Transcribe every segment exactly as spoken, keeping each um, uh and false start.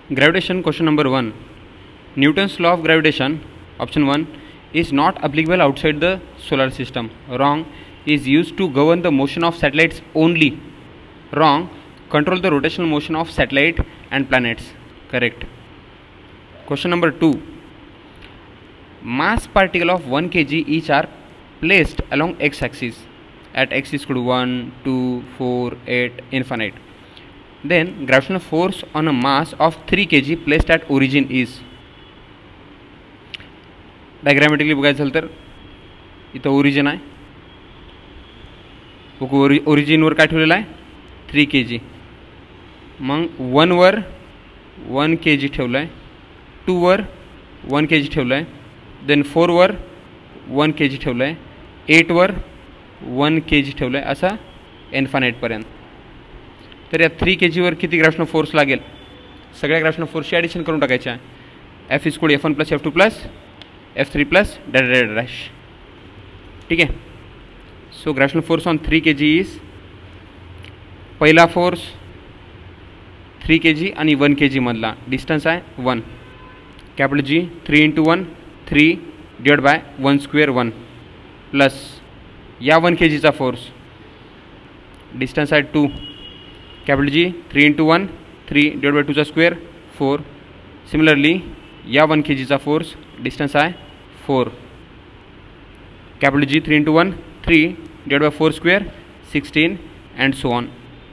Gravitation, question number one. Newton's law of gravitation, option one, is not applicable outside the solar system. Wrong. Is used to govern the motion of satellites only. Wrong. Control the rotational motion of satellite and planets. Correct. Question number two. Mass particle of one kilogram each are placed along x-axis at x is equal to one, two, four, eight, infinite. Then gravitational force on a mass of three kilograms placed at origin is. Diagrammatically बघायचं झालं तर इथं origin आहे, ओरि ओरिजिनवर काय ठेवलेलं आहे three K जी, मग वनवर वन के जी ठेवलं आहे, टूवर वन के जी ठेवलं आहे, देन फोरवर वन के जी ठेवलं आहे, एटवर वन के जी ठेवलं आहे, असा इन्फानाईटपर्यंत. तर या थ्री के जीवर किती ग्रॅव्हिटेशनल फोर्स लागेल, सगळ्या ग्रॅव्हिटेशनल फोर्सची ॲडिशन करून टाकायची आहे. F is equal F one plus F two plus F three plus dash dash dash. ठीक आहे. So gravitational force on three K G is, पहिला फोर्स थ्री के जी आणि वन के जीमधला distance आहे one, capital G three into one three divide by one square one, plus या one K जीचा force distance आहे two, capital G three into one three divide by टूचा square four. Similarly या one K जीचा force distance आहे four, capital G three into one three divide by four square sixteen and so on.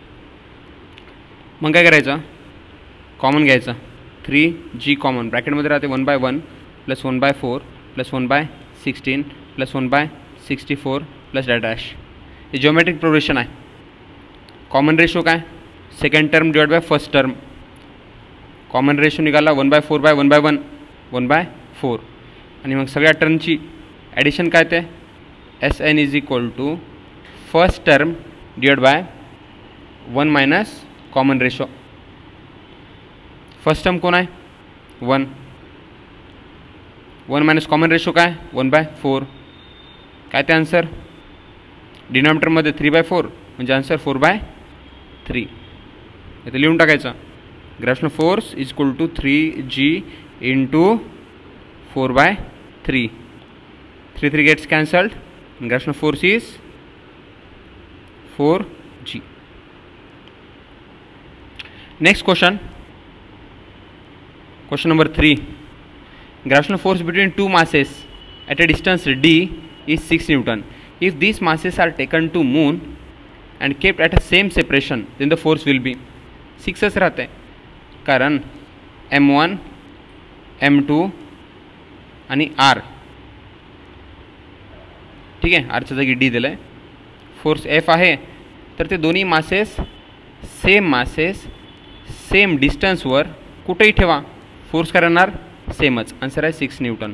मग काय करायचं, common घ्यायचं, three G common ब्रॅकेटमध्ये राहते one by one plus one by four plus one by sixteen plus one by sixty four plus dash dash. हे geometric progression आहे. Common ratio काय, second term divide by first term. Common ratio निघाला one by four by one by one one by four, आणि मग सगळ्या टर्मची addition काय ते S N is equal to first term divide by one minus common ratio. First term कोण आहे one, one minus common ratio काय one by four. काय ते आन्सर डिनॉमिनेटरमध्ये थ्री बाय फोर म्हणजे आन्सर फोर बाय थ्री. इथे लिहून टाकायचं, gravitational force is equal to three G into four by three. Three three gets cancelled, gravitational force is four G. Next question, question number three. Gravitational force between two masses at a distance d is six Newton. If these masses are taken to moon and kept at a same separation, then the force will be सिक्सच राहते, कारण M one M two आणि R. ठीक आहे, आरच्या जागी D दिलं आहे. फोर्स एफ आहे, तर ते दोन्ही मासेस सेम मासेस सेम डिस्टन्सवर कुठेही ठेवा, फोर्स काय राहणार सेमच. आन्सर आहे six newton.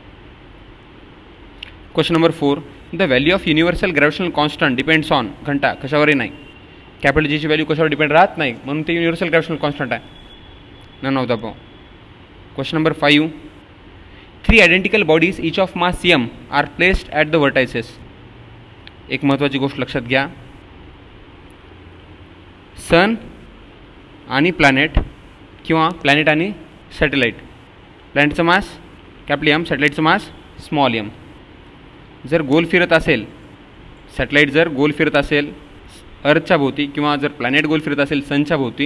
Question number four. The value of universal gravitational constant depends on, घंटा कशावरही नाही, कॅपिटल जीची व्हॅल्यू कशावर डिपेंड राहत नाही, म्हणून ते युनिव्हर्सल ग्रॅव्हिटेशनल कॉन्स्टंट आहे. None of the above. Question number five. Three identical bodies each of mass M are placed at the vertices. एक महत्त्वाची गोष्ट लक्षात घ्या, सन आणि प्लॅनेट किंवा प्लॅनेट आणि सॅटेलाईट. प्लॅनेटचं मास कॅपिटल एम, सॅटेलाईटचं मास स्मॉल एम. जर गोल फिरत असेल, सॅटेलाईट जर गोल फिरत असेल अर्थच्या भोवती किंवा जर प्लॅनेट गोल फिरत असेल सनच्या भोवती,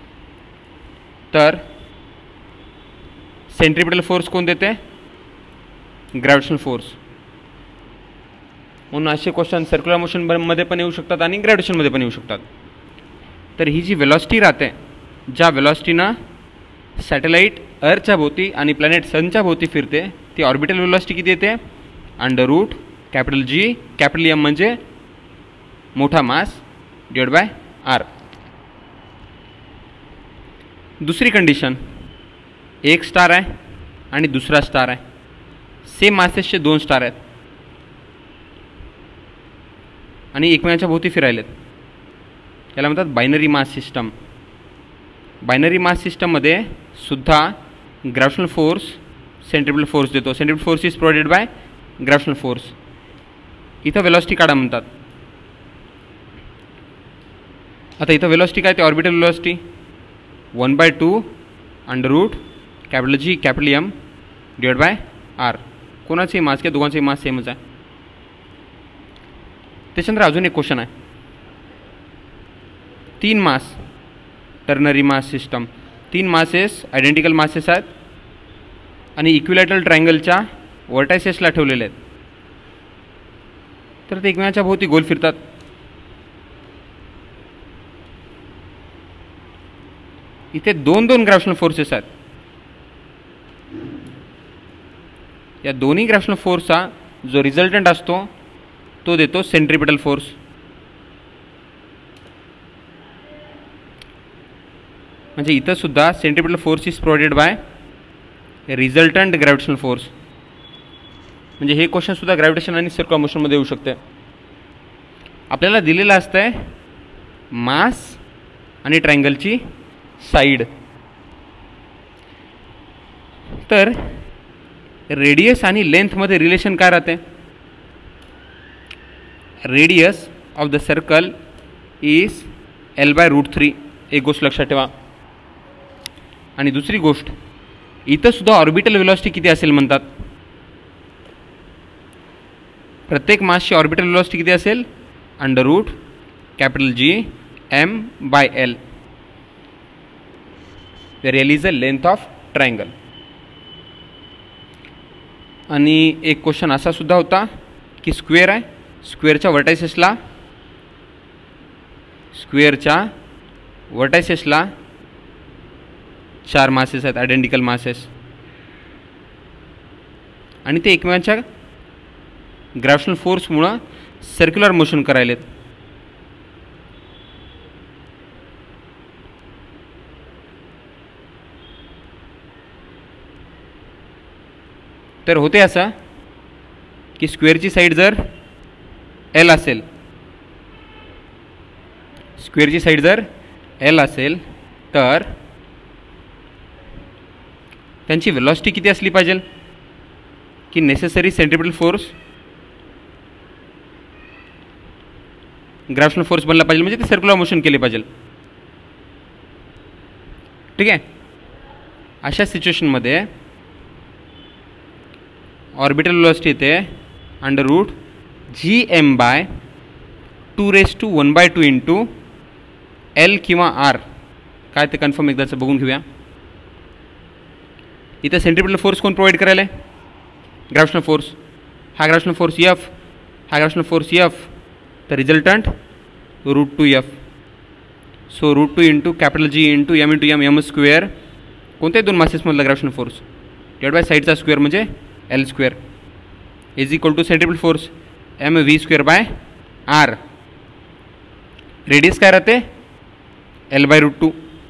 तर सेंट्रिपिटल फोर्स कोण देते, ग्रॅव्हिटेशनल फोर्स. म्हणून असे क्वेश्चन सर्क्युलर मोशनमध्ये पण येऊ शकतात आणि ग्रॅव्हिटेशनमध्ये पण येऊ शकतात. तर ही जी वेलॉसिटी राहते, ज्या वेलॉसिटीनं सॅटेलाईट अर्थच्या भोवती आणि प्लॅनेट सनच्या भोवती फिरते, ती ऑर्बिटल वेलॉसिटी किती येते, under root capital G capital M म्हणजे मोठा मास डिवाइड बाय आर. दुसरी कंडिशन, एक स्टार आहे आणि दुसरा स्टार आहे, सेम मासेसचे दोन स्टार आहेत आणि एकमेकांच्या भोवती फिरायलेत, याला म्हणतात binary mass system. Binary mass सिस्टममध्ये सुद्धा ग्रॅव्हिटेशनल फोर्स सेंट्रिपिटल फोर्स देतो. Centripetal force is provided by gravitational force. इथं वेलॉसिटी काढा म्हणतात. आता इथं वेलॉसिटी काय, ते orbital velocity one by two under root capital G capital M divide by R. कोणाचंही मास किंवा दोघांचंही मास सेमच आहे. त्याच्यानंतर अजून एक क्वेश्चन आहे. तीन मास टर्नरी मास सिस्टम, तीन मासेस आयडेंटिकल मासेस आहेत आणि इक्विलॅटरल ट्रायंगलच्या वर्टायसेसला ठेवलेले आहेत. तर ते एकमेकांच्या भोवती गोल फिरतात. इथे दोन दोन ग्रॅव्हिटेशनल फोर्सेस आहेत. या दोन्ही ग्रॅव्हिटेशनल फोर्सचा जो रिझल्टंट असतो तो देतो सेंट्रिपिटल फोर्स. म्हणजे इथं सुद्धा centripetal force is provided by resultant gravitational force. म्हणजे हे क्वेश्चन सुद्धा ग्रॅव्हिटेशन आणि सर्क्युलर मोशनमध्ये येऊ शकते. आपल्याला दिलेलं असतं आहे मास आणि ट्रायंगलची साईड. तर रेडियस आणि लेंथमध्ये रिलेशन काय राहते? Radius of the circle is L by root three. एक गोष्ट लक्षात ठेवा. आणि दुसरी गोष्ट, इथं सुद्धा ऑर्बिटल वेलॉसिटी किती असेल म्हणतात? प्रत्येक मासची ऑर्बिटल वेलॉसिटी किती असेल? Under root capital G M by L. Where L is a length of triangle. आणि एक क्वेश्चन असा सुद्धा होता की स्क्वेअर आहे, स्क्वेअरच्या वर्टायसेसला स्क्वेअरच्या वर्टायसेसला चार मासेस आहेत, आयडेंटिकल मासेस, आणि ते एकमेकांच्या ग्रॅव्हिटेशनल फोर्समुळं सर्क्युलर मोशन करायलेत. तर होते असं की स्क्वेअरची साईड जर एल असेल, स्क्वेअरची साईड जर एल असेल तर त्यांची वेलॉसिटी किती असली पाहिजे की necessary centripetal force gravitational force बनला पाहिजे, म्हणजे ते सर्क्युलर मोशन केले पाहिजे. ठीक आहे. अशा सिच्युएशनमध्ये ऑर्बिटल वेलॉसिटी येते under root G M by two raise to one by two into L किंवा आर. काय ते कन्फर्म एकदाचं बघून घेऊया. इथं सेंट्रिपिटल फोर्स कोण प्रोव्हाइड करायला आहे? Gravitational force. हा ग्रॅव्हिटेशनल फोर्स एफ, हा ग्रॅव्हिटेशनल फोर्स एफ. तर resultant root two F. So root two into capital G into M into M M square. कोणत्याही दोन मासेसमधला ग्रॅव्हिटेशनल फोर्स डिवाइड बाय साईडचा स्क्वेअर म्हणजे L square is equal to centripetal force M V square by R. Radius काय राहते? L by root two.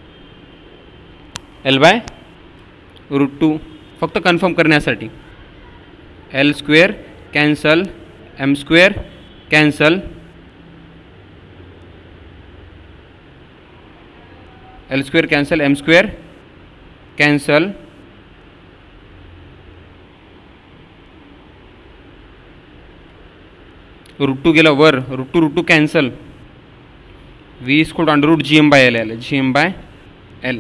L by root two. फक्त confirm करण्यासाठी L square cancel, M square cancel, L square cancel, M square cancel, root two गेला वर, root two root two cancel, V is equal to under root G M by L आलं, G M by L.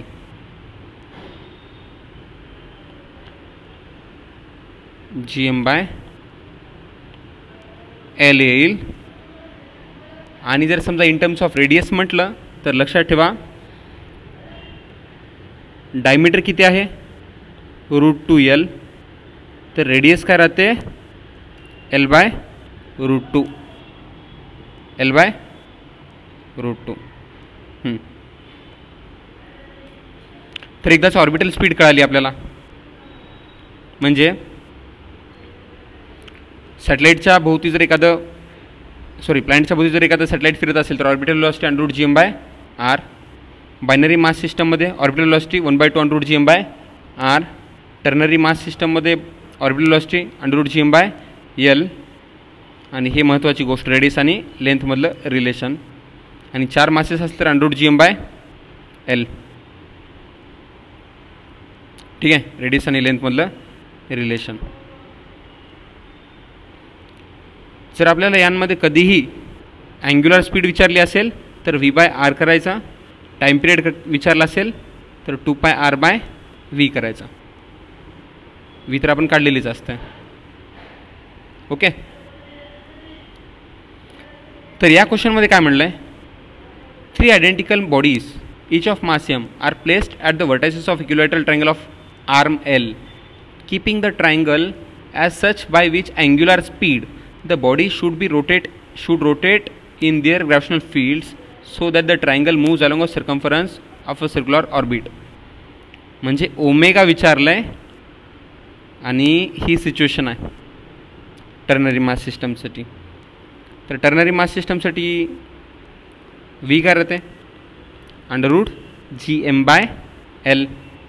G M by L येईल. आणि जर समजा in terms of radius म्हटलं तर लक्षात ठेवा डायमीटर किती आहे? Root two L. तर रेडियस काय राहते? L by root two. L by root two. तर एकदाच ऑर्बिटल स्पीड कळाली आपल्याला. म्हणजे सॅटेलाइटच्या भोवती जर एखादं सॉरी प्लॅनेटच्या भोवती जर एखादं सॅटेलाइट फिरत असेल तर orbital velocity under root G M by R. Binary mass सिस्टममध्ये orbital velocity one by two under root G M by R. Ternary mass सिस्टममध्ये orbital velocity under root G M by L. आणि हे महत्त्वाची गोष्ट radius आणि लेंथमधलं relation. आणि चार masses असतील तर under root G M by L. ठीक आहे. रेडियस आणि लेंथमधलं रिलेशन. जर आपल्याला यांमध्ये कधीही अँग्युलर स्पीड विचारली असेल तर व्ही बाय आर करायचा. टाईम पिरियड विचारला असेल तर two pi R by V करायचा. व्ही तर आपण काढलेलीच असते. ओके, तर या क्वेश्चनमध्ये काय म्हणलं आहे, three identical bodies each of mass m are placed at the vertices of equilateral triangle of arm L, keeping the triangle as such by which angular speed the body should be rotate should rotate in their gravitational fields so that the triangle moves along a circumference of a circular orbit. म्हणजे omega विचारलंय आणि ही situation आहे ternary मास सिस्टमसाठी. तर ternary मास सिस्टमसाठी V काय राहते, under root G M by L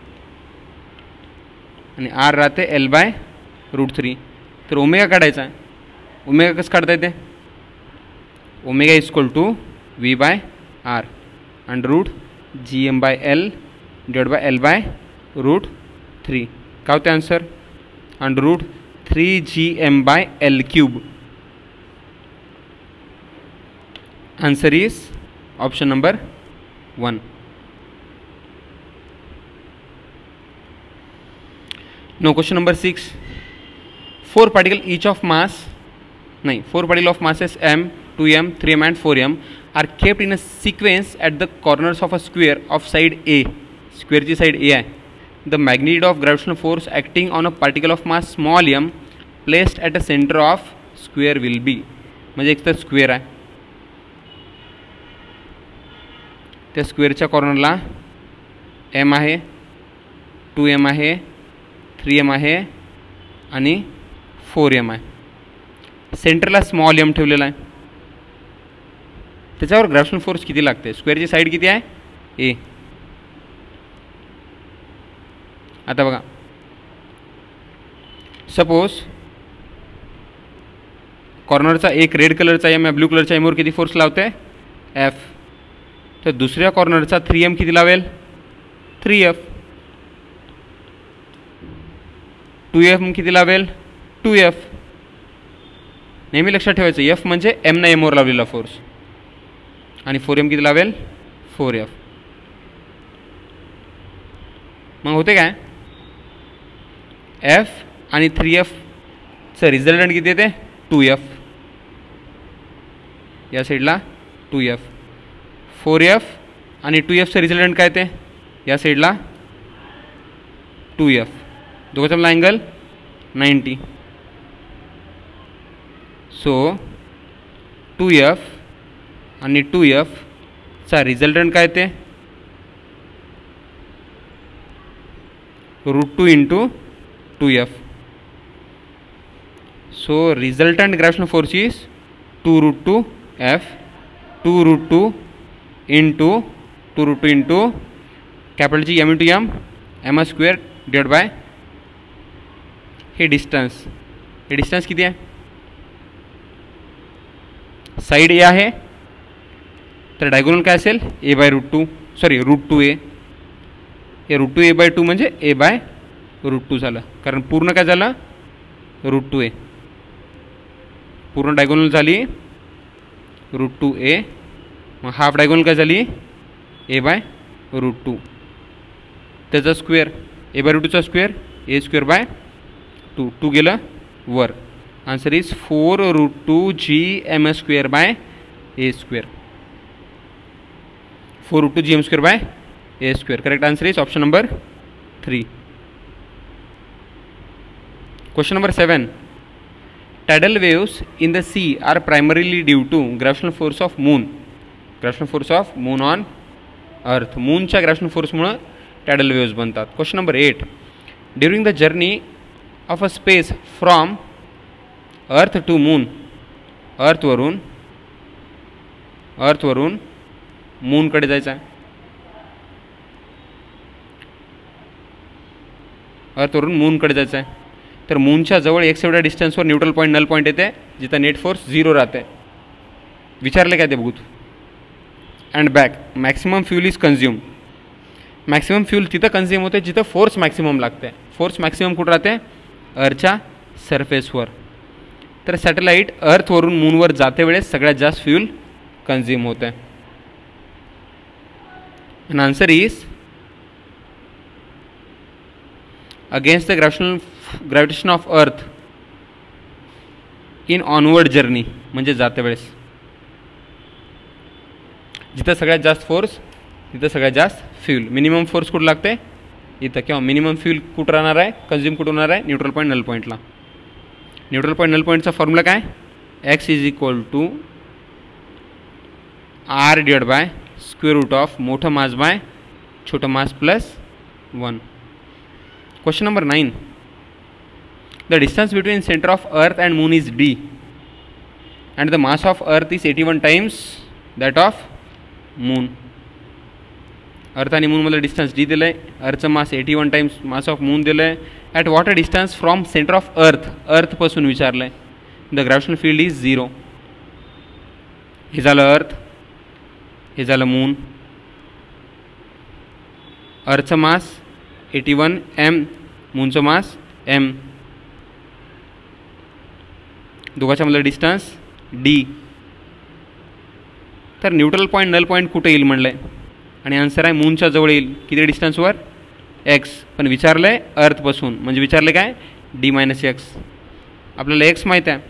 आणि आर राहते एल बाय रूट थ्री. तर ओमेगा काढायचा आहे. ओमेगा कसं काढता येते, omega is equal to V by R under root G M by L divide by L by root three. काय होते answer, under root three G M by L cube. Answer is option number one. Now question number six. Four particle each of mass, nahin, four particle of masses m, two m, three m and four m are kept in a sequence at the corners of a square of side A. Square ची side A आहे. The magnitude of gravitational force acting on a particle of mass small m placed at the center of square will be. म्हणजे एक तर square आहे, त्या स्क्वेअरच्या कॉर्नरला M आहे, टू एम आहे, थ्री एम आहे आणि फोर एम आहे. सेंटरला स्मॉल एम ठेवलेला आहे. त्याच्यावर ग्रॅव्हिटेशनल फोर्स किती लागते, स्क्वेअरची साईड किती आहे ए. आता बघा, सपोज कॉर्नरचा एक रेड कलरचा एम या ब्लू कलरच्या एमवर किती फोर्स लावते एफ. तर दुसऱ्या कॉर्नरचा थ्री एम किती लावेल, थ्री एफ. टू एम किती लावेल, टू एफ. नेहमी लक्षात ठेवायचं एफ म्हणजे एम ना एमवर लावलेला फोर्स आणि फोर एम किती लावेल, फोर एफ. मग होते काय, एफ आणि थ्री एफचं रिझल्टंट किती येते, टू एफ. या साईडला टू एफ. फोर एफ आणि टू एफचं रिझल्टंट काय ते, या साईडला टू एफ. दोघांचा मला angle ninety. So two F आणि टू एफचा रिझल्टंट काय ते, root two into two F. So resultant gravitational force is two root two F. Two root two into two root two into capital G M into M M square divide by हे distance. हे distance किती आहे, side ए आहे तर diagonal काय असेल, A by root two, sorry root two A. हे root two A by two म्हणजे ए बाय रूट टू झालं, कारण पूर्ण काय झालं, रूट टू ए. पूर्ण डायगोनल झाली रूट टू ए. मग हाफ डायगोनल काय झाली, ए बाय रूट टू. त्याचा स्क्वेअर, ए बाय रूट टूचा square, A square by two. Two गेलं वर. Answer is four root two G M square by A square. Four root two G M square by A square. Correct answer is option number three. Question number seven. Tidal waves in the sea are primarily due to gravitational force of moon. Gravitational force of moon on earth. मूनच्या gravitational force मुळे tidal waves बनतात. Question number eight. During the journey of a space from earth to moon, earth वरून earth वरून moon कडे जायचं आहे. earth वरून moon कडे जायचं आहे. तर मूनच्या जवळ एक्स एवढ्या डिस्टन्सवर न्यूट्रल पॉईंट नल पॉईंट येते जिथं नेट फोर्स झिरो राहते. विचारले काय ते बघू. And back maximum fuel is consume. Maximum fuel तिथं कन्झ्युम होते जिथं फोर्स मॅक्सिमम लागते. फोर्स मॅक्सिमम कुठं राहते, अर्थच्या सरफेसवर. तर सॅटेलाईट अर्थवरून मूनवर जाते वेळेस सगळ्यात जास्त फ्यूल कन्झ्युम होते. And answer is against the gravitational gravitation of earth in onward journey, म्हणजे जाते वेळेस जिथं सगळ्यात जास्त फोर्स तिथं सगळ्यात जास्त फ्यूल. मिनिमम फोर्स कुठं लागते इथं, किंवा मिनिमम फ्यूल कुठं राहणार आहे, कन्झ्युम कुठं होणार आहे, न्यूट्रल पॉईंट नल पॉईंटला. न्यूट्रल पॉईंट नल पॉईंटचा फॉर्म्युला काय, X is equal to R divide by square root of मोठं मास बाय छोटं mass plus one. Question number nine. The distance between centre of earth and moon is D and the mass of earth is eighty one times that of moon. Earth आणि मूनमधलं distance D दिलं आहे, अर्थचं mass eighty one times mass of moon दिलं आहे. At what a distance from centre of earth, अर्थपासून विचारलं आहे. The gravitational field is zero. हे झालं अर्थ, हे झालं मून. अर्थचं मास एटी वन एम, मूनचं मास एम, दोघांच्या मधलं डिस्टन्स डी. तर न्यूट्रल पॉईंट नल पॉईंट कुठे येईल म्हणलं आहे, आणि आन्सर आहे मूनच्या जवळ येईल. किती डिस्टन्सवर, एक्स. पण विचारलं आहे अर्थपासून, म्हणजे विचारलं काय, डी मायनस एक्स. आपल्याला एक्स माहीत आहे,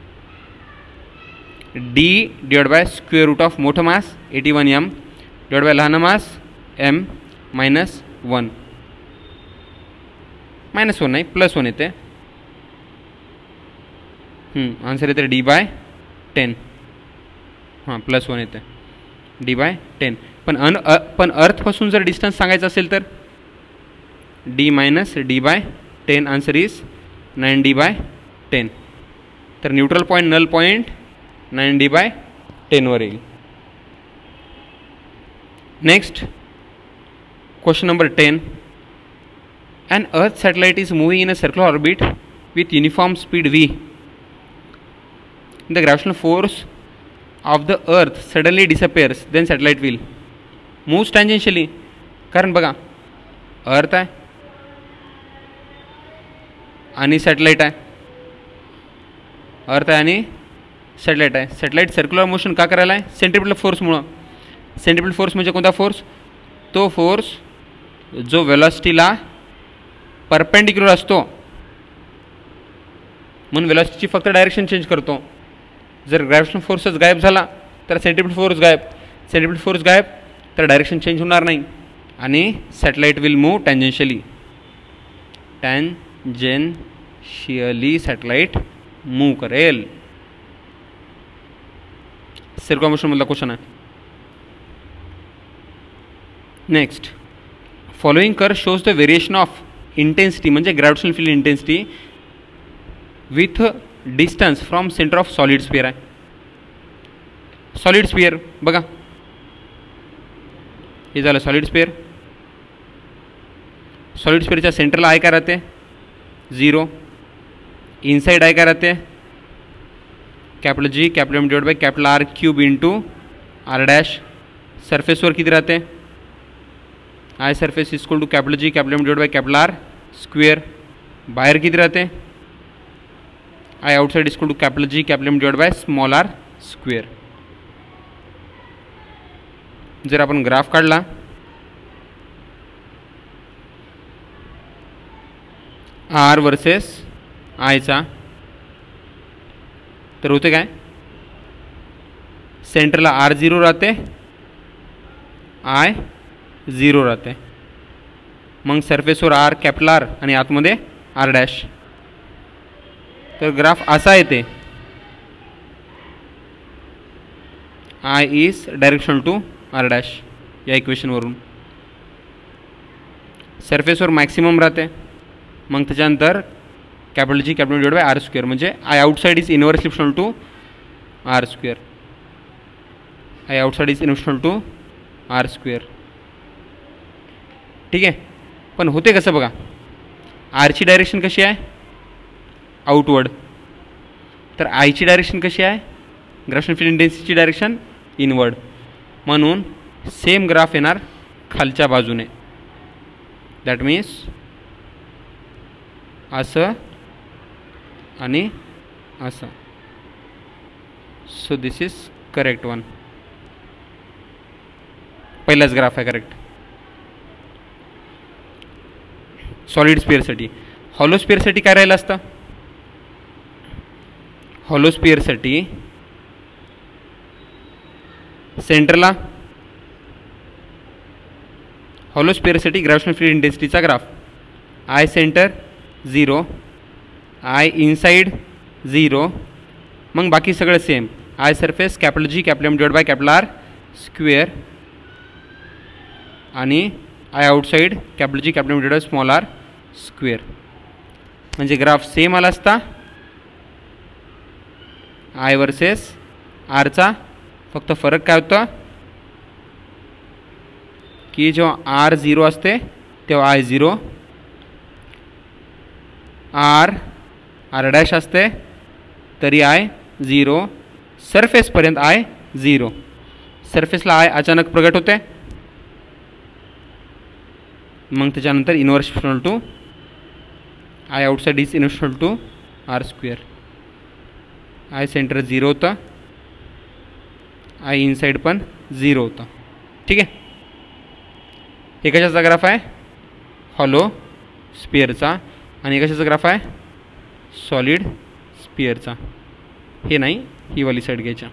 D divide by square root of मोठं mass eighty one M divide by लहान mass M minus one. Minus one नाही प्लस वन येते. आन्सर येते डी बाय टेन. हां प्लस वन येते, डी बाय टेन. पण अन अ पण अर्थपासून जर डिस्टन्स सांगायचं असेल तर D minus D by ten. Answer is nine D by ten. तर neutral point null point nine D by टेनवर येईल. Next question number ten. An Earth satellite is moving in a circular orbit with uniform speed v. The gravitational force of the Earth suddenly disappears, then satellite will moves tangentially. कारण बघा अर्थ आहे आणि satellite आहे, अर्थ आहे आणि satellite आहे. सॅटेलाइट सर्क्युलर मोशन का करायला आहे, सेंट्रिपिटल फोर्समुळं. सेंट्रिपिटल फोर्स म्हणजे कोणता फोर्स, तो फोर्स जो वेलॉसिटीला परपेंडिक्युलर असतो, म्हणून वेलॉसिटीची फक्त डायरेक्शन चेंज करतो. जर ग्रॅव्हिटेशनल फोर्सच गायब झाला तर सेंट्रिपिटल फोर्स गायब, सेंट्रिपिटल फोर्स गायब तर डायरेक्शन चेंज होणार नाही, आणि satellite will move tangentially. Tangentially satellite move करेल. सर्क्युलर मोशनमधला क्वेश्चन आहे. Next, following curve shows the variation of intensity, म्हणजे gravitational field intensity with distance from centre of solid sphere आहे. सॉलिड स्फिअर बघा, हे झालं सॉलिड स्फिअर. सॉलिड स्फिअरच्या सेंटरला I काय राहते, झिरो. इनसाइड आय काय राहते, capital G capital M divide by capital R cube into R dash. सरफेसवर किती राहते, I surface equal to capital G capital M divide by capital R square. बाहेर किती राहते, I outside equal to capital G capital M divide by small R square. जर आपण graph काढला R versus आयचा, तर होते काय, सेंटरला आर झिरो राहते, आय झिरो राहते. मग सरफेसवर आर कॅपिटल आर आणि आतमध्ये आर डॅश. तर ग्राफ असा येते, I is directional to R dash. या इक्वेशनवरून सरफेसवर मॅक्सिमम राहते, मग त्याच्यानंतर capital G capital divide by R square, म्हणजे I outside is inversely proportional to R square. I outside is inversely to R square. ठीक आहे. पण होते कसं बघा, आरची डायरेक्शन कशी आहे, आउटवर्ड. तर आयची डायरेक्शन कशी आहे, ग्रॅव्हिटेशनल फील्ड इंटेन्सिटीची डायरेक्शन इनवर्ड. म्हणून सेम ग्राफ येणार खालच्या बाजूने. दॅट मीन्स असं आणि असं. So this is correct one. पहिलाच ग्राफ आहे करेक्ट. सॉलिड स्पिअरसाठी. हॉलो स्पिअरसाठी काय राहिलं असतं? हॉलो स्पिअरसाठी सेंटरला हॉलो स्पिअरसाठी ग्रॅव्हिटेशनल फील्ड इंटेन्सिटीचा graph. I centre zero, I inside zero, मग बाकी सगळं same. I surface capital G capital M divide by capital R square आणि I outside capital G capital M divide by small R square. म्हणजे graph same आला असता. I versus आरचा फक्त फरक काय होता की जेव्हा आर झिरो असते तेव्हा I zero, R R dash असते तरी आय झिरो, सरफेसपर्यंत आय झिरो. सरफेसला आय अचानक प्रगट होते, मग त्याच्यानंतर inverse equal to I outside is inverse equal to R square. I centre zero होतं, आय इनसाइड पण झिरो होतं. ठीक आहे. हे कशाचा ग्राफ आहे? हॉलो स्पिअरचा. आणि कशाचा ग्राफ आहे? सॉलिड स्पिअरचा. हे नाही, ही वाली साईड घ्यायच्या.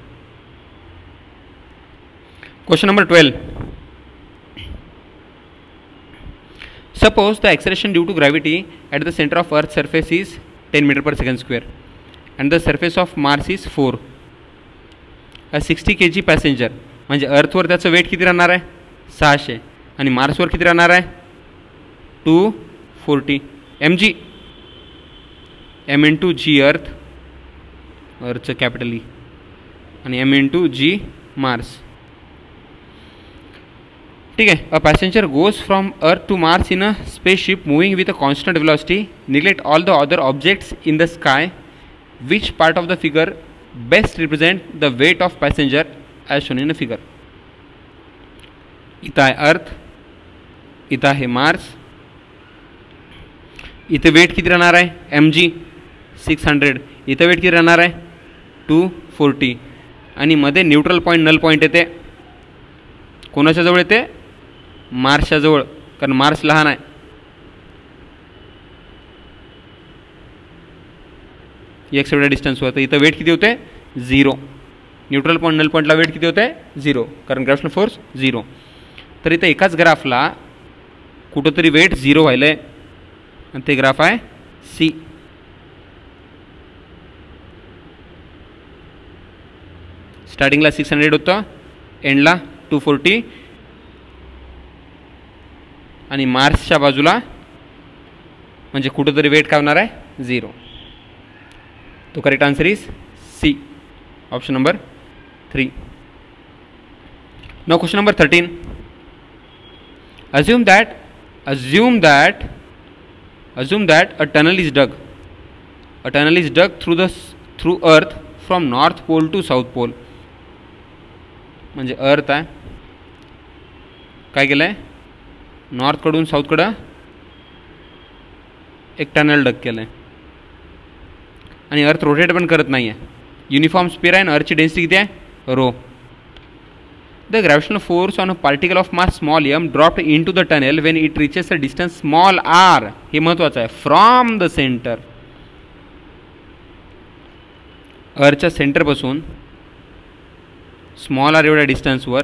Question number twelve. Suppose the acceleration due to gravity at the centre of earth surface is ten metre per second square and the surface of Mars is four. A sixty K G passenger, म्हणजे अर्थवर त्याचं weight किती राहणार आहे? सहाशे. आणि मार्सवर किती राहणार आहे? Two forty M G. M into G earth, अर्थचं कॅपिटल ई, आणि M into G Mars. ठीक आहे. A passenger goes from earth to Mars in a spaceship moving with a constant velocity. Neglect all the other objects in the sky. Which part of the figure best represent the weight of passenger as shown in a figure? इथं आहे अर्थ, इथं आहे Mars. इथे weight किती राहणार आहे? M G six hundred. इथं वेट किती राहणार आहे? Two forty. आणि मध्ये न्यूट्रल पॉईंट नल पॉईंट येते. कोणाच्या जवळ येते? मार्सच्या जवळ, कारण मार्स लहान आहे. एक्स एवढ्या डिस्टन्सवर. तर इथं वेट किती होते? झिरो. न्यूट्रल पॉईंट नल पॉईंटला वेट किती होते? झिरो, कारण ग्रॅव्हिटेशनल फोर्स झिरो. तर इथं एकाच ग्राफला कुठंतरी वेट झिरो व्हायलं आहे, आणि ते ग्राफ आहे सी. स्टार्टिंगला सिक्स हंड्रेड होतं, एंडला टू फोर्टी, आणि मार्सच्या बाजूला म्हणजे कुठंतरी वेट काय होणार आहे? झिरो. तो correct answer is C, option number three. Now question number thirteen. Assume that, assume that, assume that a tunnel is dug. A tunnel is dug through the through Earth from North Pole to South Pole. म्हणजे अर्थ आहे, काय केलं आहे? नॉर्थकडून साऊथकडं एक tunnel डग केलं आहे. आणि अर्थ रोटेट पण करत नाही आहे. युनिफॉर्म स्पिअर आहे आणि अर्थची डेन्सिटी किती आहे? Rho. The gravitational force on a particle of mass small m dropped into the tunnel when it reaches a distance small r. हे महत्त्वाचं आहे. From the centre. अर्थच्या सेंटरपासून स्मॉल आर एवढ्या डिस्टन्सवर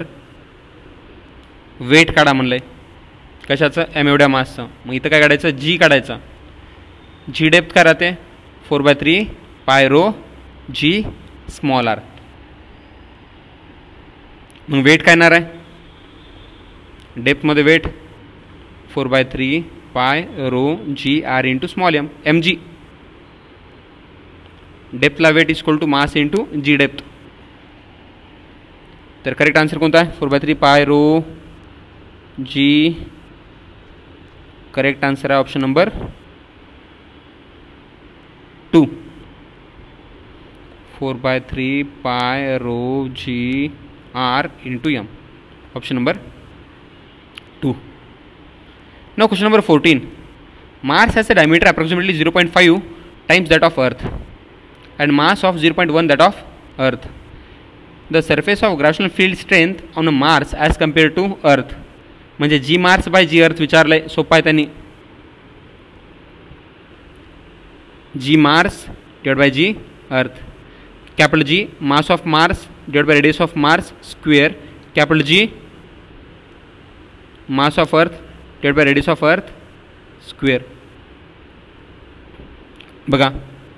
वेट काढा म्हणलंय. कशाचं? एम एवढ्या मासचं. मग इथं काय काढायचं? जी काढायचं. जी डेप्थ काय राहते? Four by three pi rho G small R. मग वेट काय येणार आहे? डेप्थमध्ये weight four by three pi rho G R into small M, M G. डेप्थला weight is equal to mass into G depth. तर correct answer कोणता आहे? Four by three pi rho G. Correct answer आहे option number two. Four by three pi rho G R into M. Option number two. Now question number fourteen. Mars has a diameter approximately zero point five times that of Earth and mass of zero point one that of Earth. The surface of gravitational field strength on Mars as compared to Earth. म्हणजे G Mars bye G अर्थ विचारलंय. सोपं आहे त्यांनी. G Mars divide by G earth. Capital G mass of Mars divide by radius of Mars square. Capital G mass of earth divide by radius of earth square. बघा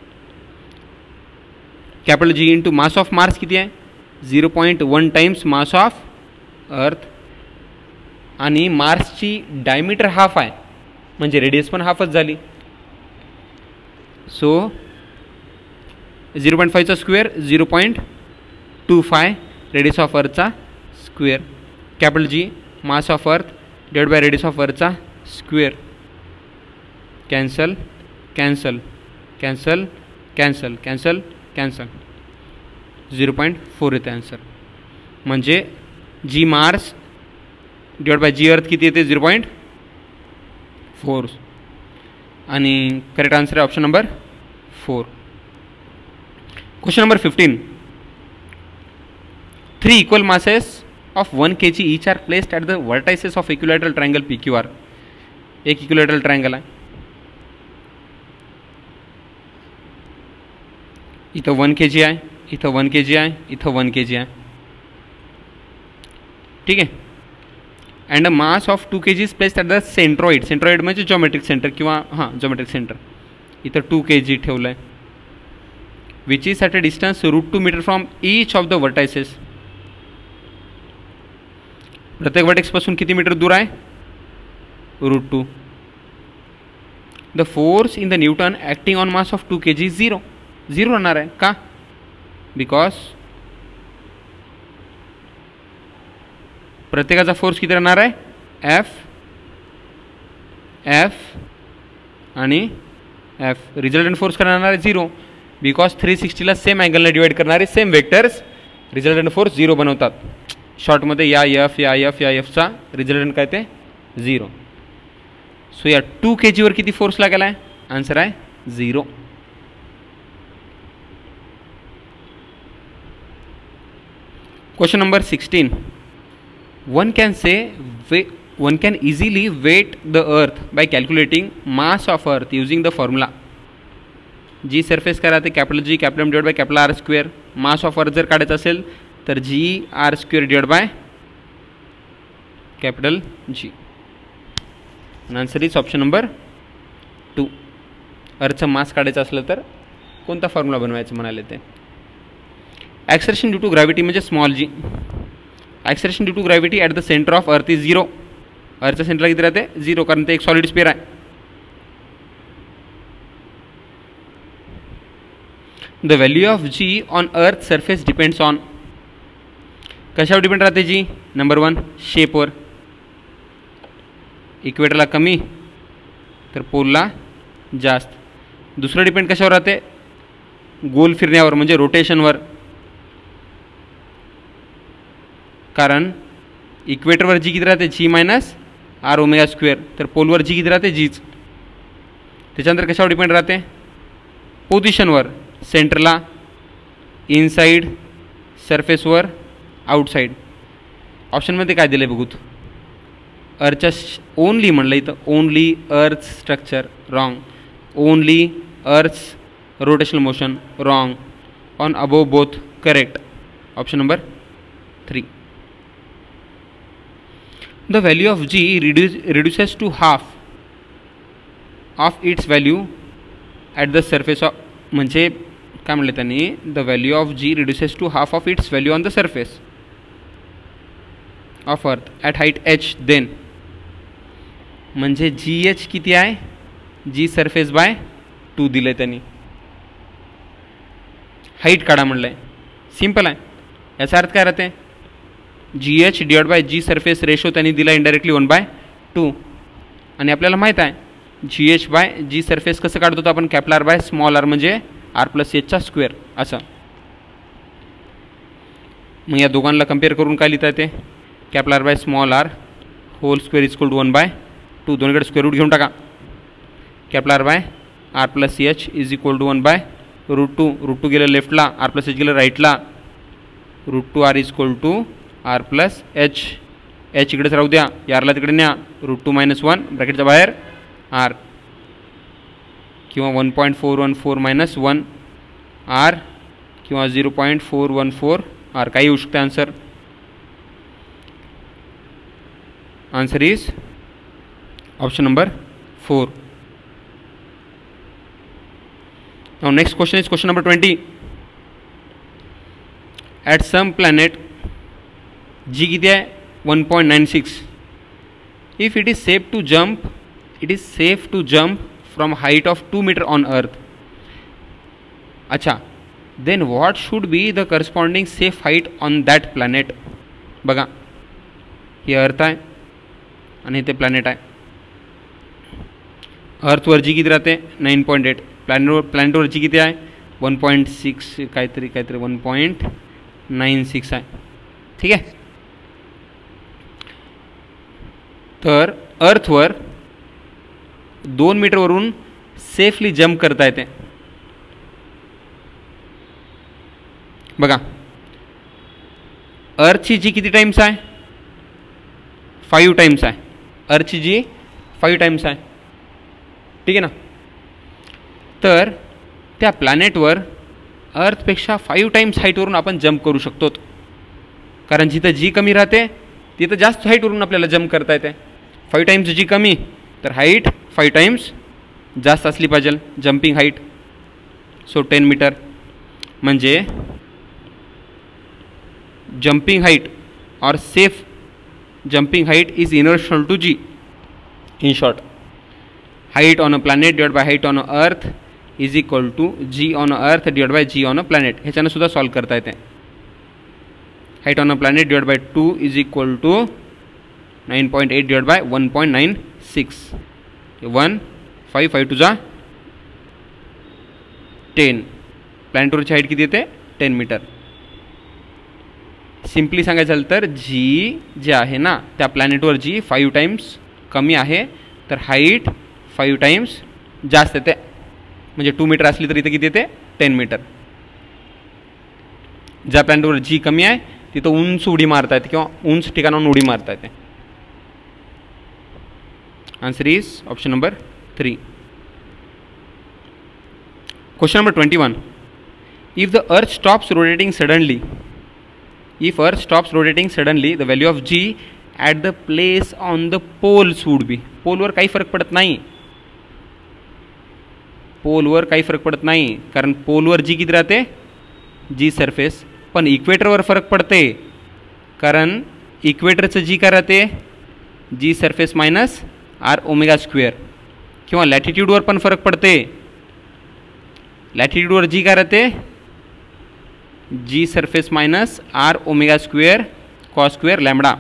capital G into mass of Mars किती आहे zero point one times mass of earth आणि मार्सची diameter half आहे म्हणजे radius पण हाफच झाली. So zero point फाईव्हचा square zero point two five radius of अर्थचा square. Capital G mass of earth divide by radius of अर्थचा square. Cancel cancel cancel cancel cancel cancel zero point four येते answer. म्हणजे G Mars divide by G earth किती येते zero point four आणि correct answer आहे option number four. Question number fifteen. Three equal masses of one kilogram each are placed at the vertices of equilateral triangle P Q R. एक equilateral triangle आहे. इथं one K जी आहे, इथं one K जी आहे, इथं one K जी आहे. ठीक आहे. And a mass of two K G is placed at the centroid. Centroid म्हणजे जॉमेट्रिक सेंटर किंवा हां जॉमेट्रिक सेंटर. इथं टू के जी ठेवलं आहे which is at a distance root two metre from each of the vertices. प्रत्येक वर्टेक्सपासून किती metre दूर आहे root two. The force in the newton acting on mass of two K G zero. Zero राहणार आहे का बिकॉज प्रत्येकाचा force किती राहणार आहे एफ एफ आणि एफ. रिझल्टंट फोर्स काय राहणार आहे झिरो बिकॉज थ्री सिक्स्टीला सेम अँगलने डिवाइड करणारे same vectors resultant force zero बनवतात. शॉर्टमध्ये या एफ या एफ या एफचा रिझल्टंट काय ते झिरो. सो या टू के जीवर किती फोर्स लागेला आहे आन्सर आहे zero. Question number sixteen. One can say way one can easily weigh the earth by calculating mass of earth using the formula. G surface काय राहते capital G capital M divide by capital R square. Mass of earth जर काढायचं असेल तर G R square divide by capital G. Answer is option number to. अर्थचं mass काढायचं असलं तर कोणता फॉर्म्युला बनवायचं म्हणाले ते. ॲक्सेलरेशन ड्यू टू ग्रॅव्हिटी म्हणजे small g. Acceleration due to gravity at the centre of earth is zero. अर्थच्या सेंटरला किती राहते झिरो कारण ते एक सॉलिड स्पेअर आहे. The value of G on earth surface depends on. कशावर डिपेंड राहते जी नंबर वन शेपवर. इक्वेटरला कमी तर पोलला जास्त. दुसरं डिपेंड कशावर राहते गोल फिरण्यावर म्हणजे रोटेशनवर. कारण इक्वेटरवर जी किती राहते G minus R omega square तर पोलवर जी किती राहते जीच. त्याच्यानंतर कशावर डिपेंड राहते पोझिशनवर. सेंटरला इनसाइड सरफेसवर आउटसाइड. ऑप्शनमध्ये काय दिलं आहे बघूत. अर्थच्या ओनली म्हणलं इथं only earth structure wrong. Only earth's rotational motion wrong. On above both correct. Option number three. The value of G reduce reduces to half of its value at the surface of म्हणजे काय म्हणले त्यांनी the value of G reduces to half of its value on the surface of earth at height H. Then म्हणजे G H किती आहे G surface by two दिलं आहे त्यांनी. हाईट काढा म्हणलं आहे सिम्पल आहे. याचा अर्थ काय राहते G H divide by G surface ratio त्यांनी दिला इनडायरेक्टली वन बाय टू. आणि आपल्याला माहीत आहे G H by G surface कसं काढतो तर आपण capital R by small r म्हणजे आर प्लस एचचा स्क्वेअर असं. मग या दोघांना कम्पेअर करून काय लिहिता येते capital R by small r whole square is equal to one by two. दोन्हीकडे स्क्वेअर रूट घेऊन टाका. Capital R by R plus H is equal to one by root two. Root two गेलं लेफ्टला R plus H गेलं राईटला. Root two R is equal to R plus H. H इकडेच राहू द्या यारला तिकडे न्या. रूट टू मायनस वन ब्रॅकेटच्या बाहेर आर किंवा one point four one four minus one R किंवा zero point four one four R, काही येऊ शकते answer. Answer is option number four. Now next question is question number twenty. At some planet G किती आहे one point nine six. If it is safe to jump, it is safe to jump from height of two meter on Earth. अच्छा, then what should be the corresponding safe height on that planet? बघा, ही अर्थ आहे आणि ते planet आहे. अर्थवर G किती राहते nine point eight. प्लॅनेटवर प्लॅनेटवर जी किती आहे वन पॉईंट सिक्स काहीतरी काहीतरी वन पॉईंट नाईन सिक्स आहे. ठीक आहे. तर अर्थवर दोन मीटरवरून सेफली जंप करता येते. बघा, अर्थची जी किती टाइम्स आहे फाईव्ह टाइम्स आहे. अर्थची जी फाईव्ह टाइम्स आहे. ठीक आहे ना. तर त्या प्लॅनेटवर अर्थपेक्षा फाईव्ह टाइम्स हाईटवरून आपण जंप करू शकतो, कारण जिथं जी कमी राहते तिथं जास्त हाईटवरून आपल्याला जंप करता येते. फाईव्ह टाइम्स जी कमी तर हाईट फाईव्ह टाइम्स जास्त असली पाहिजे jumping height. So ten metre म्हणजे जंपिंग हाईट और safe jumping height is inertial to G. In short, height on a planet divided by height on a earth is equal to g on a earth divided by g on a planet. ह्याच्यानं सुद्धा solve करता येते. height on a planet divided by two is equal to nine point eight divided by one point nine six. One five five two जा ten. प्लॅनेटवरची height किती येते ten metre. Simply सांगायचं झालं तर जी जे आहे ना त्या प्लॅनेटवर जी फाईव्ह टाइम्स कमी आहे तर हाईट फाईव्ह टाइम्स जास्त येते. म्हणजे टू मीटर असली तर इथे किती येते टेन मीटर. ज्या प्लॅनेटवर जी कमी आहे तिथं उंच उडी मारता येते किंवा उंच ठिकाणाहून उडी मारता येते. Answer is option number three. Question number twenty one. If the earth stops rotating suddenly if earth stops rotating suddenly the value of G at the place on the poles would be. पोलवर काही फरक पडत नाही. पोलवर काही फरक पडत नाही कारण पोलवर जी किती राहते जी सरफेस. पण इक्वेटरवर फरक पडते कारण इक्वेटरचं जी काय राहते G surface minus R omega square. किंवा लॅटिट्यूडवर पण फरक पडते. लॅटिट्यूडवर जी काय राहते G surface minus R omega square cos square lambda.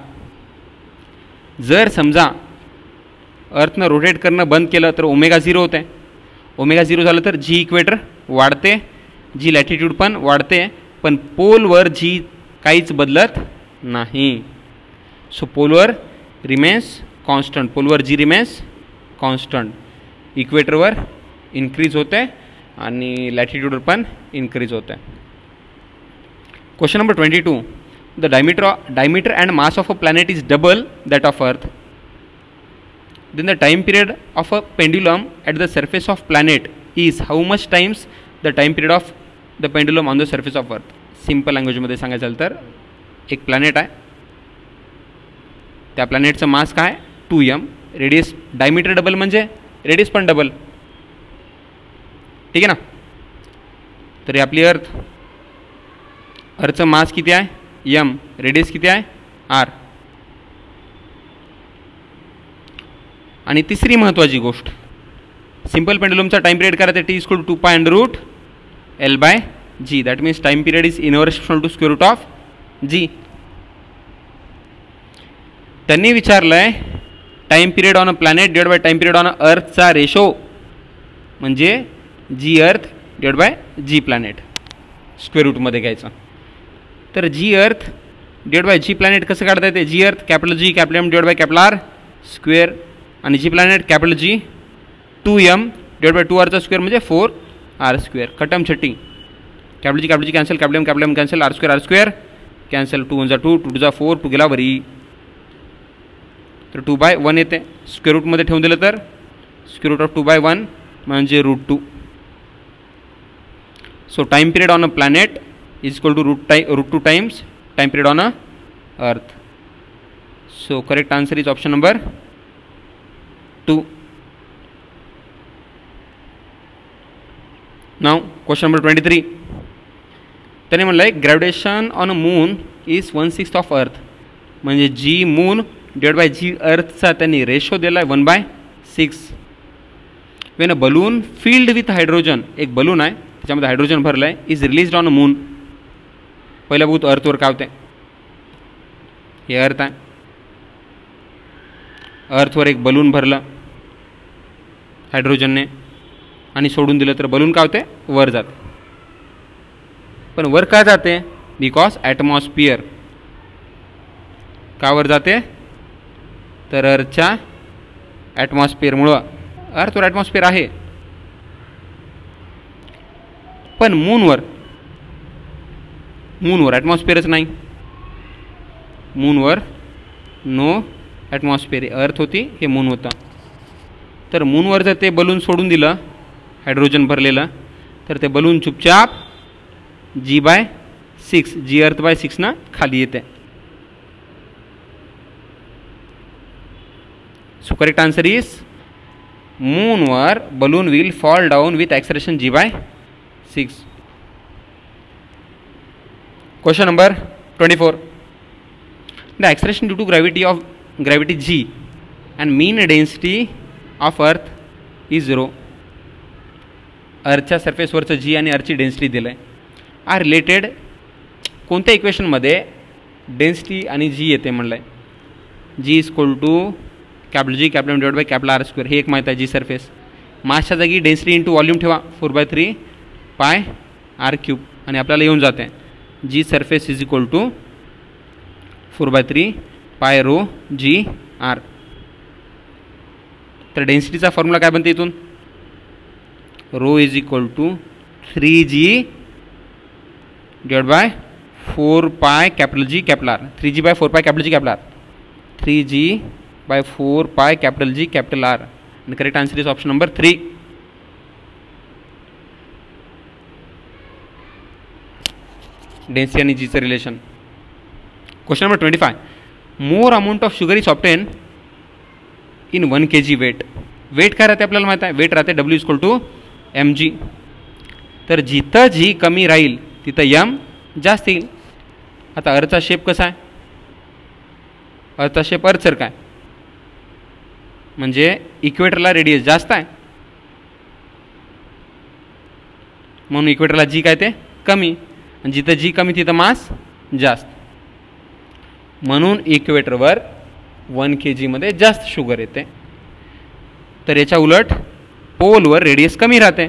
जर समजा अर्थनं रोटेट करणं बंद केलं तर ओमेगा झिरो होते. ओमेगा झिरो झालं तर जी इक्वेटर वाढते, जी लॅटिट्यूड पण वाढते, पण पोलवर जी काहीच बदलत नाही. सो पोलवर रिमेन्स कॉन्स्टंट. पोलवर जी रिमेन्स कॉन्स्टंट. इक्वेटरवर इन्क्रीज होते आणि लॅटिट्यूडवर पण इन्क्रीज होते. Question number twenty two. The diameter diameter and mass of a planet is double that of earth. Then the time period of a pendulum at the surface of planet is how much times the time period of the pendulum on the surface of earth. Simple लँग्वेजमध्ये सांगायचं झालं तर एक planet आहे. त्या प्लॅनेटचं mass काय two M. Radius diameter double म्हणजे रेडियस पण डबल. ठीक आहे ना. तरी आपली अर्थ अर्थचं मास किती आहे एम. रेडियस किती आहे आर. आणि तिसरी महत्त्वाची गोष्ट सिंपल पेंडुलमचा टाइम पिरियड करायचा T equal to two pi under root L by G. That means time period is inversely to square root of G. त्यांनी विचारलंय time period on a planet divide by time period on a अर्थचा ratio म्हणजे G earth divide by G planet square रूटमध्ये घ्यायचं. तर जी earth divide by G planet कसं काढता येते. G earth capital G capital M divide by capital R square आणि G planet capital G two M divide by two आरचा square म्हणजे four R square. कटम छट्टी. Capital G capital G cancel capital M capital M cancel R square R square cancel. Two one जा two two two जा four two गेला बरी. तर two by one येते. स्क्वेअर रूटमध्ये ठेवून दिलं तर square root of to by one म्हणजे root two. So time period on a planet is equal to root time root two times time period on a earth. So correct answer is option number two. Now question number twenty three. त्याने म्हणलं आहे gravitation on a moon is one sixth of earth. म्हणजे G moon divide by G अर्थचा त्यांनी ratio दिला आहे one by six. When a balloon filled with hydrogen, एक balloon आहे त्याच्यामध्ये हायड्रोजन भरलं आहे, is released on a moon. पहिला भूत अर्थवर काय होते, हे अर्थ आहे. अर्थवर एक बलून भरलं हायड्रोजनने आणि सोडून दिलं तर बलून काय होते, वर जाते. पण वर का जाते, बिकॉज ॲटमॉस्फिअर. का वर जाते, तर अर्थच्या ॲटमॉस्फिअरमुळं. अर्थवर ॲटमॉस्फिअर आहे, पण मूनवर मूनवर ॲटमॉस्फिअरच नाही. मूनवर नो ॲटमॉस्फिअर. अर्थ होती, हे मून होता. तर मूनवर जर ते बलून सोडून दिलं हायड्रोजन भरलेलं, तर ते बलून चुपचाप जी by six G earth by सिक्सना खाली येते. सो करेक्ट आन्सर इज मूनवर balloon will fall down with acceleration G by six. Question number twenty four. The acceleration due to gravity of gravity G and mean density of earth is zero. अर्थच्या सरफेसवरचं G आणि अर्थची density दिलं आहे, R related. कोणत्या इक्वेशनमध्ये density आणि जी येते म्हणलं आहे. G is equal to capital G capital M divide by capital R square. हे एक माहीत आहे. जी सरफेस मासच्या जागी डेन्सिटी इंटू वॉल्यूम ठेवा, four by three pi R cube, आणि आपल्याला येऊन जाते G surface is equal to four by three pi rho G R. तर डेन्सिटीचा फॉर्म्युला काय बनते इथून, rho is equal to three G divide by four pi capital G capital R. Three G by four pi capital G capital R. Three G by four pi capital G capital R. आणि correct answer is option number three. Density आणि जीचं relation. Question number twenty five. More amount of sugar is obtain in one K G weight. Weight काय राहते आपल्याला माहीत आहे, weight राहते W is equal to M G. तर जिथं जी कमी राहील तिथं यम जास्त येईल. आता अर्थचा शेप कसा आहे, अर्थचा शेप अर्थसारखा आहे, म्हणजे इक्वेटरला रेडियस जास्त आहे, म्हणून इक्वेटरला जी काय ते कमी, आणि जिथं जी कमी तिथं मास जास्त, म्हणून इक्वेटरवर वन के जीमध्ये जास्त शुगर येते. तर याच्या उलट पोलवर रेडियस कमी राहते,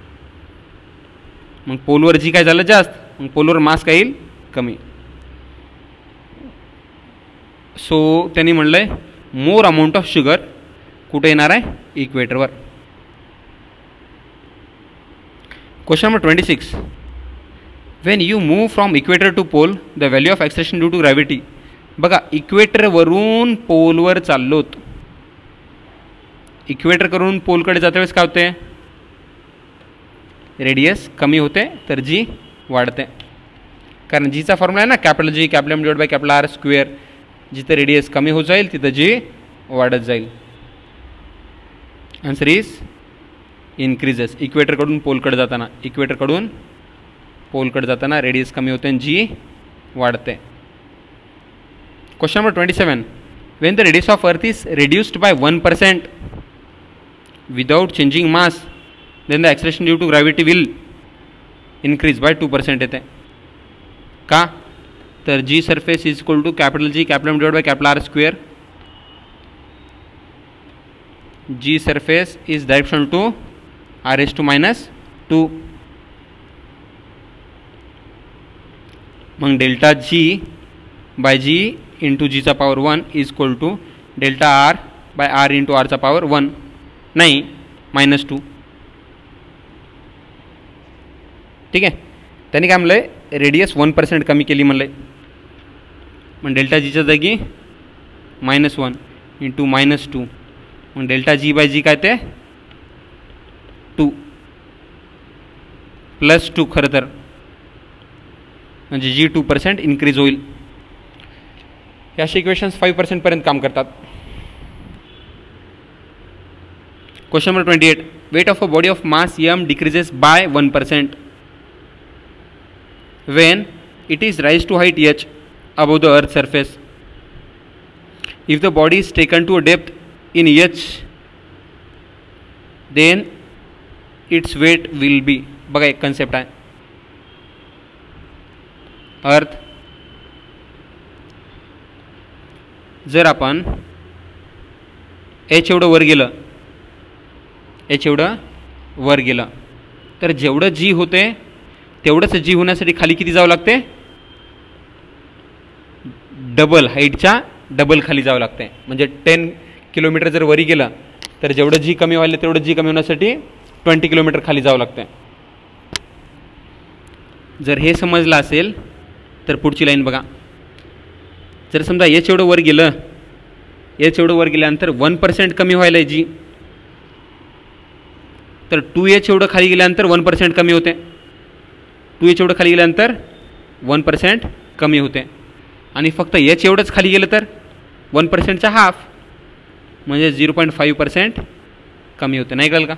मग पोलवर जी काय झालं जास्त, मग पोलवर मास काय येईल कमी. सो त्यांनी म्हणलं आहे मोर अमाऊंट ऑफ शुगर कुठे येणार आहे, इक्वेटरवर. Question number twenty six. When you move from equator to pole the value of acceleration due to gravity. बघा इक्वेटरवरून पोलवर चाललोत, इक्वेटर करून पोलकडे जाते वेळेस काय होते, रेडियस कमी होते तर जी वाढते. कारण जीचा फॉर्म्युला आहे ना capital G capital M divide by capital R square. जिथं रेडियस कमी होत जाईल तिथं जी वाढत जाईल. Answer is increases. इक्वेटरकडून पोलकडे जाताना इक्वेटरकडून पोलकडे जाताना रेडियस कमी होते आणि जी वाढते. Question number twenty seven. When the radius of earth is reduced by one percent without changing mass, then the acceleration due to gravity will increase by two percent येते. का तर G surface is equal to capital G capital M divide by capital R square. G surface is direction to R S to minus two. मग delta G by G into जीचा power one is equal to delta R by R into आरचा power one, नाही minus two. ठीक आहे. त्यांनी काय म्हणलं आहे रेडियस वन पर्सेंट कमी केली म्हणलं आहे. मग डेल्टा जीच्या जागी minus one into minus two, मग डेल्टा जी बाय जी काय ते टू प्लस टू खरं तर म्हणजे जी टू पर्सेंट इन्क्रीज होईल. हे असे इक्वेशन्स फाईव्ह पर्सेंटपर्यंत काम करतात. Question number twenty eight. Weight of a body of mass M decreases by one percent when it is rise to height h above the earth surface. If the body is taken to a depth in h, then its weight will be. बघा एक concept आहे. अर्थ जर आपण H एवढं वर गेलं H एवढं वर गेलं तर जेवढं जी होते तेवढंच जी होण्यासाठी खाली किती जावं लागते, डबल हाईटच्या डबल खाली जावं लागते. म्हणजे टेन किलोमीटर जर वरी गेलं तर जेवढं जी कमी व्हायला तेवढं जी कमी होण्यासाठी ट्वेंटी किलोमीटर खाली जावं लागते. जर हे समजलं असेल तर पुढची लाईन बघा. जर समजा एच एवढं वर गेलं एच एवढं वर गेल्यानंतर वन पर्सेंट कमी व्हायला आहे जी, तर टू एच एवढं खाली गेल्यानंतर वन पर्सेंट कमी होते. टू एच एवढं खाली गेल्यानंतर वन पर्सेंट कमी होते. आणि फक्त एच एवढंच खाली गेलं तर वन पर्सेंटचा हाफ म्हणजे झिरो पॉईंट फाईव्ह पर्सेंट कमी होते. नाही कळलं का?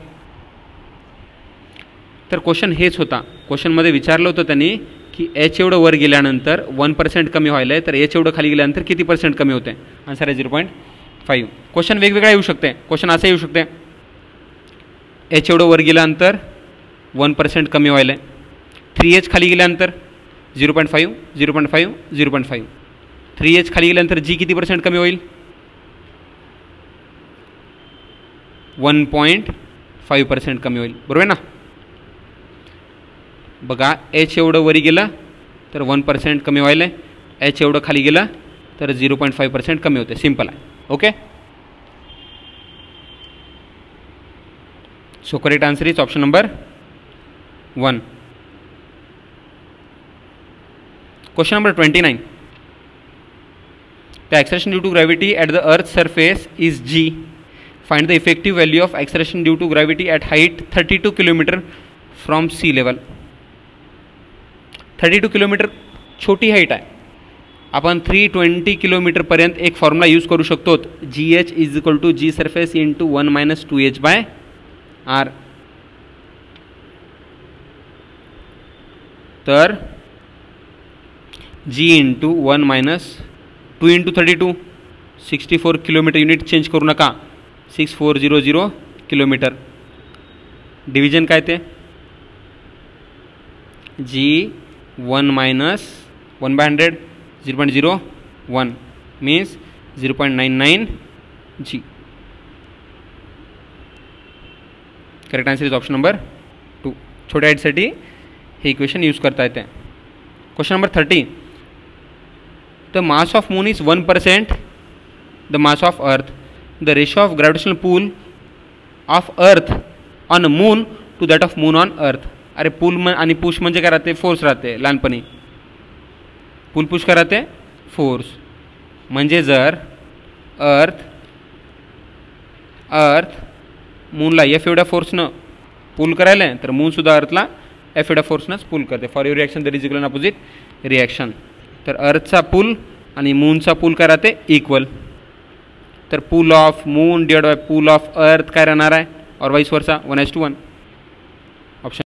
तर क्वेश्चन हेच होता. क्वेश्चनमध्ये विचारलं होतं त्यांनी की एच एवढं वर गेल्यानंतर वन पर्सेंट कमी व्हायला आहे तर एच एवढं खाली गेल्यानंतर किती पर्सेंट कमी होते. आन्सर आहे झिरो पॉईंट फाईव्ह. क्वेश्चन वेगवेगळा येऊ शकते. क्वेश्चन असं येऊ शकते एच एवढं वर गेल्यानंतर वन पर्सेंट कमी व्हायला आहे. थ्री एच खाली गेल्यानंतर zero point five zero point five zero point five. Three H खाली गेल्यानंतर जी किती पर्सेंट कमी होईल, वन पॉईंट फाईव्ह पर्सेंट कमी होईल. बरोबर आहे ना? बघा एच एवढं वरी गेलं तर वन पर्सेंट कमी व्हायला आहे, एच एवढं खाली गेलं तर झिरो पॉईंट फाईव्ह पर्सेंट कमी होते. सिम्पल आहे. Okay. So correct answer is option number one. Question number twenty-nine. The acceleration due to gravity at the Earth's surface is g. Find the effective value of acceleration due to gravity at height thirty-two kilometer from sea level. thirty-two kilometre छोटी height आहे. आपण three twenty किलोमीटरपर्यंत एक formula use करू शकतो. G h is equal to g surface into one minus two h by R. तर g into one minus two into thirty two sixty four kilometre. Unit change करू नका. Six four zero zero kilometre. Division काय ते g one minus one by hundred zero point zero one means zero point nine nine g. Correct answer is option number two. छोट्या हाईटसाठी हे equation use करता येते. Question number thirty. The mass of moon is one percent the mass of earth. The ratio of gravitational pull of earth on moon to that of moon on earth. अरे पुल आणि push म्हणजे काय राहते, force राहते. लहानपणी पुल push काय राहते, force. म्हणजे जर अर्थ अर्थ मूनला एफ एवढ्या फोर्सनं पुल करायला आहे तर मूनसुद्धा अर्थला एफ एवढ्या फोर्सनंच पुल करते. For every action there is equal and opposite reaction. तर अर्थचा पूल आणि मूनचा पूल काय राहते, इक्वल. तर pull of moon divide by pull of earth काय राहणार आहे, और vice versa one S to one.